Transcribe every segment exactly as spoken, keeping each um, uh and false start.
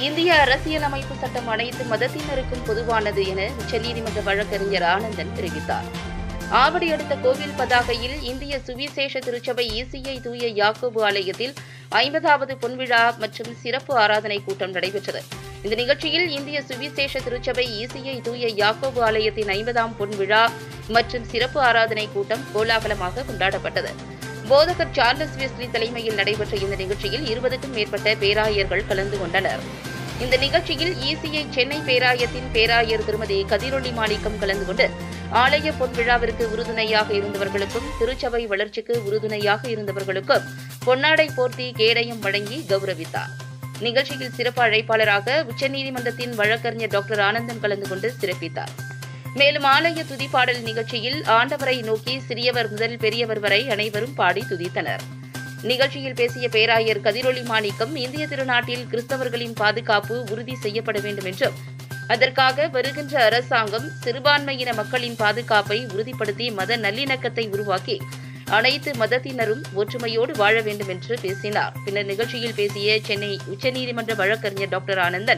இந்திய அரசியலமைப்பு சட்டம் அனைத்து மதத்தினருக்கும் பொதுவானது என உச்சநீதிமன்ற வழக்கறிஞர் ஆனந்தன் தெரிவித்தார். ஆவடி அடுத்த கோவில் பதாகையில் இந்திய சுவிசேஷ திருச்சபை இசிஐ தூய யாக்கோபு ஆலயத்தில் ஐம்பதாவது பொன்விழா மற்றும் சிறப்பு ஆராதனை கூட்டம் நடைபெற்றது. இந்த நிகழ்ச்சியில் இந்திய சுவிசேஷ திருச்சபை இசிஐ தூய யாக்கோபு ஆலயத்தின் ஐம்பதாம் பொன்விழா மற்றும் சிறப்பு ஆராதனை கூட்டம் கோலாகலமாக கொண்டாடப்பட்டது. போதகர் சார்லஸ் வெஸ்லி தலைமையில் நடைபெற்ற இந்த நிகழ்ச்சியில் இருபதுக்கும் மேற்பட்ட பேராயர்கள் கலந்து கொண்டனர். இந்த நிகழ்ச்சியில் இசிஐ சென்னை பேராயத்தின் பேராயர் திருமதி கதிரொளி மாணிக்கம் கலந்து கொண்டு ஆலய பொன்விழாவிற்கு உறுதுணையாக இருந்தவர்களுக்கும் திருச்சபை வளர்ச்சிக்கு உறுதுணையாக இருந்தவர்களுக்கும் பொன்னாடை போர்த்தி கேடயம் வழங்கி கௌரவித்தார். நிகழ்ச்சியில் சிறப்பு அழைப்பாளராக உச்சநீதிமன்றத்தின் வழக்கறிஞர் டாக்டர் ஆனந்தன் கலந்து கொண்டு சிறப்பித்தார். மேலும் ஆலய துதிப்பாடல் நிகழ்ச்சியில் ஆண்டவரை நோக்கி சிறியவர் முதல் பெரியவர் வரை அனைவரும் பாடி துதித்தனர். நிகழ்ச்சியில் பேசிய பேராயர் கதிரொளி மாணிக்கம் இந்திய திருநாட்டில் கிறிஸ்தவர்களின் பாதுகாப்பு உறுதி செய்யப்பட வேண்டும் என்றும் அதற்காக வருகின்ற அரசாங்கம் சிறுபான்மையின மக்களின் பாதுகாப்பை உறுதிப்படுத்தி மத நல்லிணக்கத்தை உருவாக்கி அனைத்து மதத்தினரும் ஒற்றுமையோடு வாழ வேண்டும் என்று பேசினார். பின்னர் நிகழ்ச்சியில் பேசிய சென்னை உச்சநீதிமன்ற வழக்கறிஞர் டாக்டர் ஆனந்தன்,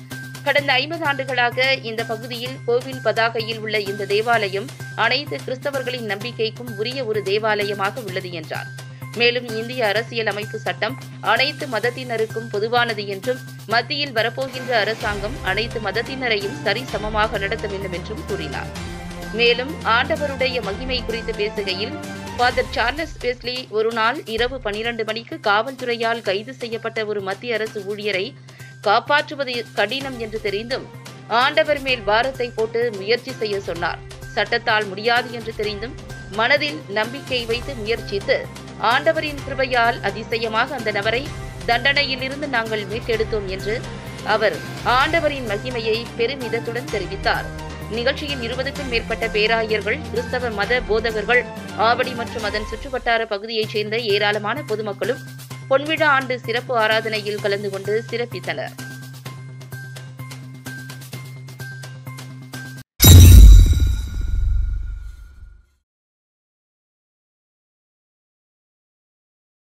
கடந்த ஐம்பது ஆண்டுகளாக இந்த பகுதியில் கோவில் பதாகையில் உள்ள இந்த தேவாலயம் அனைத்து கிறிஸ்தவர்களின் நம்பிக்கைக்கும் உரிய ஒரு தேவாலயமாக உள்ளது என்றார். மேலும் இந்திய அரசியல் அமைப்பு சட்டம் அனைத்து மதத்தினருக்கும் பொதுவானது என்றும் மத்தியில் வரப்போகின்ற அரசாங்கம் அனைத்து மதத்தினரையும் சரிசமமாக நடத்த வேண்டும் என்றும் கூறினார். மேலும் ஆண்டவருடைய மகிமை குறித்து பேசுகையில், ஃபாதர் சார்லஸ் வெஸ்லி ஒரு நாள் இரவு பனிரண்டு மணிக்கு காவல்துறையால் கைது செய்யப்பட்ட ஒரு மத்திய அரசு ஊழியரை காப்பாற்றுவது கடினம் என்று தெரிந்தும் ஆண்டவர் மேல் பாரத்தை போட்டு முயற்சி செய்ய சொன்னார். சட்டத்தால் முடியாது என்று தெரிந்தும் மனதில் நம்பிக்கை வைத்து முயற்சித்து ஆண்டவரின் கிருபையால் அதிசயமாக அந்த நபரை தண்டனையிலிருந்து நாங்கள் மீட்டெடுத்தோம் என்று அவர் ஆண்டவரின் மகிமையை பெருமிதத்துடன் தெரிவித்தார். நிகழ்ச்சியில் இருபதுக்கும் மேற்பட்ட பேராயர்கள், கிறிஸ்தவ மத போதகர்கள், ஆவடி மற்றும் அதன் சுற்றுவட்டார பகுதியைச் சேர்ந்த ஏராளமான பொதுமக்களும் பொன்விழா ஆண்டு சிறப்பு ஆராதனையில் கலந்து கொண்டு சிறப்பித்தனர்.